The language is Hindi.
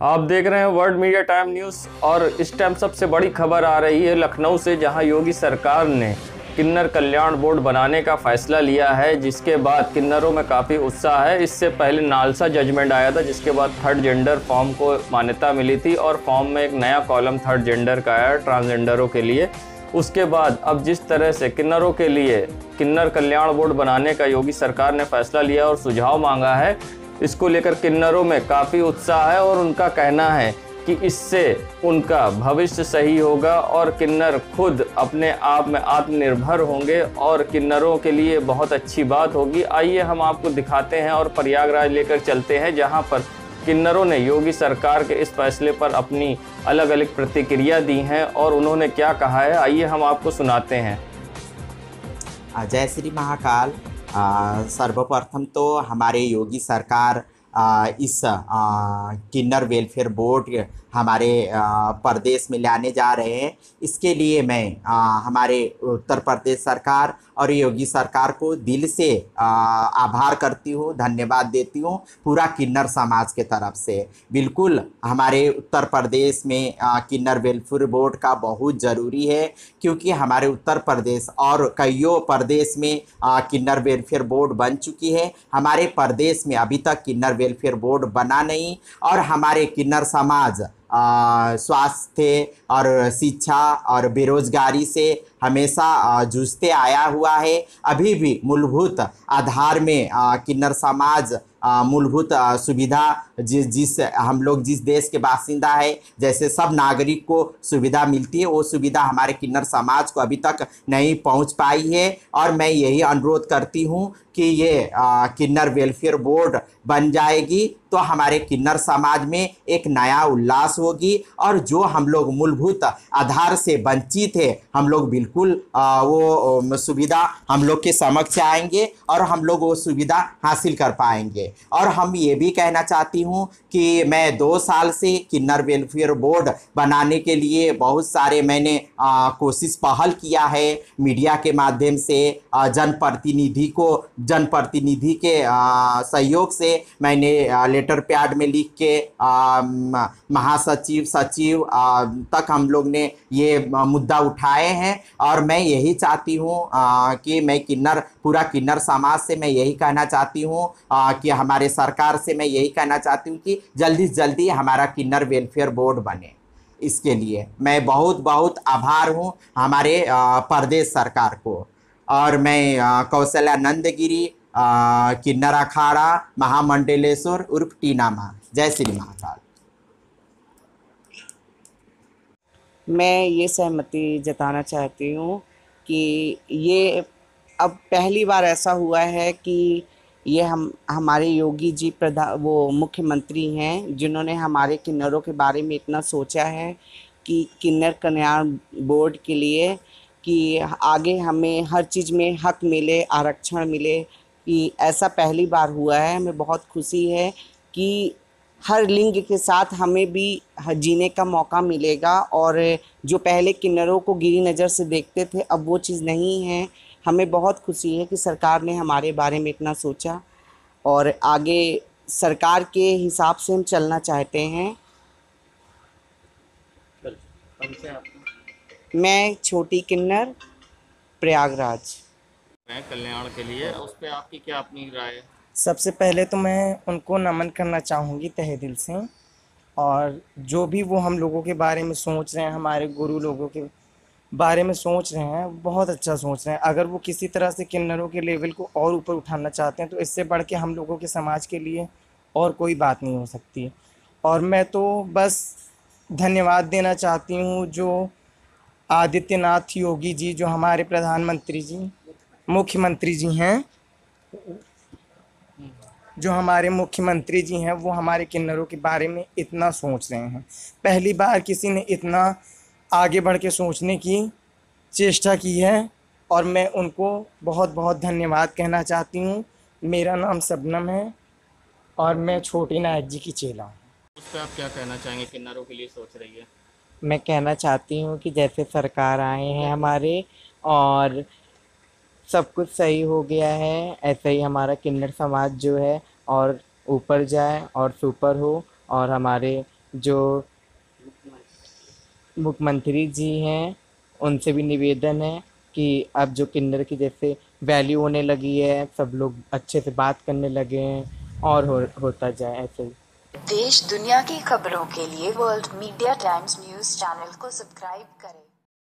आप देख रहे हैं वर्ल्ड मीडिया टाइम न्यूज़ और इस टाइम सबसे बड़ी खबर आ रही है लखनऊ से, जहां योगी सरकार ने किन्नर कल्याण बोर्ड बनाने का फैसला लिया है, जिसके बाद किन्नरों में काफ़ी उत्साह है। इससे पहले नालसा जजमेंट आया था, जिसके बाद थर्ड जेंडर फॉर्म को मान्यता मिली थी और फॉर्म में एक नया कॉलम थर्ड जेंडर का आया ट्रांसजेंडरों के लिए। उसके बाद अब जिस तरह से किन्नरों के लिए किन्नर कल्याण बोर्ड बनाने का योगी सरकार ने फैसला लिया और सुझाव मांगा है, इसको लेकर किन्नरों में काफ़ी उत्साह है और उनका कहना है कि इससे उनका भविष्य सही होगा और किन्नर खुद अपने आप में आत्मनिर्भर होंगे और किन्नरों के लिए बहुत अच्छी बात होगी। आइए हम आपको दिखाते हैं और प्रयागराज लेकर चलते हैं, जहां पर किन्नरों ने योगी सरकार के इस फैसले पर अपनी अलग अलग प्रतिक्रिया दी हैं और उन्होंने क्या कहा है, आइए हम आपको सुनाते हैं। जय श्री महाकाल। सर्वप्रथम तो हमारे योगी सरकार इस किन्नर वेलफेयर बोर्ड हमारे प्रदेश में लाने जा रहे हैं। इसके लिए मैं हमारे उत्तर प्रदेश सरकार और योगी सरकार को दिल से आभार करती हूँ, धन्यवाद देती हूँ पूरा किन्नर समाज के तरफ से। बिल्कुल हमारे उत्तर प्रदेश में किन्नर वेलफेयर बोर्ड का बहुत ज़रूरी है, क्योंकि हमारे उत्तर प्रदेश और कईयों प्रदेश में किन्नर वेलफेयर बोर्ड बन चुकी है। हमारे प्रदेश में अभी तक किन्नर वेलफेयर बोर्ड बना नहीं और हमारे किन्नर समाज स्वास्थ्य और शिक्षा और बेरोजगारी से हमेशा जूझते आया हुआ है। अभी भी मूलभूत आधार में किन्नर समाज मूलभूत सुविधा जिस हम लोग जिस देश के बासिंदा है, जैसे सब नागरिक को सुविधा मिलती है, वो सुविधा हमारे किन्नर समाज को अभी तक नहीं पहुंच पाई है। और मैं यही अनुरोध करती हूं कि ये किन्नर वेलफेयर बोर्ड बन जाएगी तो हमारे किन्नर समाज में एक नया उल्लास होगी और जो हम लोग मूलभूत आधार से वंचित है, हम लोग बिल्कुल वो सुविधा हम लोग के समक्ष आएंगे और हम लोग वो सुविधा हासिल कर पाएंगे। और हम ये भी कहना चाहती हूँ कि मैं 2 साल से किन्नर वेलफेयर बोर्ड बनाने के लिए बहुत सारे मैंने कोशिश पहल किया है। मीडिया के माध्यम से जनप्रतिनिधि के सहयोग से मैंने लेटर पैड में लिख के महासचिव सचिव तक हम लोग ने ये मुद्दा उठाए हैं। और मैं यही चाहती हूँ कि मैं पूरा किन्नर समाज से मैं यही कहना चाहती हूँ कि हमारे सरकार से मैं यही कहना चाहती हूँ कि जल्दी से जल्दी हमारा किन्नर वेलफेयर बोर्ड बने। इसके लिए मैं बहुत बहुत आभार हूँ हमारे प्रदेश सरकार को। और मैं कौशल्यानंद गिरी किन्नर अखाड़ा महामंडलेश्वर उर्फ टीना माँ। जय श्री महाकाल। मैं ये सहमति जताना चाहती हूँ कि ये अब पहली बार ऐसा हुआ है कि ये हमारे योगी जी वो मुख्यमंत्री हैं, जिन्होंने हमारे किन्नरों के बारे में इतना सोचा है कि किन्नर कल्याण बोर्ड के लिए कि आगे हमें हर चीज़ में हक मिले, आरक्षण मिले, कि ऐसा पहली बार हुआ है। हमें बहुत खुशी है कि हर लिंग के साथ हमें भी जीने का मौका मिलेगा और जो पहले किन्नरों को गिरी नज़र से देखते थे, अब वो चीज़ नहीं है। हमें बहुत खुशी है कि सरकार ने हमारे बारे में इतना सोचा और आगे सरकार के हिसाब से हम चलना चाहते हैं। मैं छोटी किन्नर, प्रयागराज। कल्याण के लिए उस पर आपकी क्या अपनी राय है? सबसे पहले तो मैं उनको नमन करना चाहूँगी तहे दिल से, और जो भी वो हम लोगों के बारे में सोच रहे हैं, हमारे गुरु लोगों के बारे में सोच रहे हैं, बहुत अच्छा सोच रहे हैं। अगर वो किसी तरह से किन्नरों के लेवल को और ऊपर उठाना चाहते हैं तो इससे बढ़ के हम लोगों के समाज के लिए और कोई बात नहीं हो सकती। और मैं तो बस धन्यवाद देना चाहती हूँ जो आदित्यनाथ योगी जी, जो हमारे प्रधानमंत्री जी मुख्यमंत्री जी हैं, जो हमारे मुख्यमंत्री जी हैं, वो हमारे किन्नरों के बारे में इतना सोच रहे हैं। पहली बार किसी ने इतना आगे बढ़ के सोचने की चेष्टा की है और मैं उनको बहुत बहुत धन्यवाद कहना चाहती हूँ। मेरा नाम शबनम है और मैं छोटी नायक जी की चेला हूँ। उस पर आप क्या कहना चाहेंगे, किन्नरों के लिए सोच रही है? मैं कहना चाहती हूँ कि जैसे सरकार आए हैं हमारे और सब कुछ सही हो गया है, ऐसे ही हमारा किन्नर समाज जो है और ऊपर जाए और सुपर हो और हमारे जो मुख्यमंत्री जी हैं उनसे भी निवेदन है कि अब जो किन्नर की जैसे वैल्यू होने लगी है, सब लोग अच्छे से बात करने लगे हैं और होता जाए ऐसे ही। देश दुनिया की खबरों के लिए World Media Times news channel को सब्सक्राइब करें।